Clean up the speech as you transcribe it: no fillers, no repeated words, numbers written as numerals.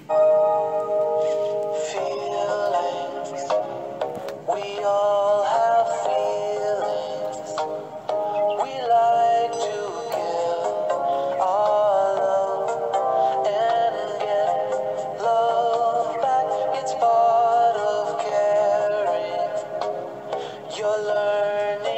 Feelings, we all have feelings. We like to give our love and get love back. It's part of caring. You're learning.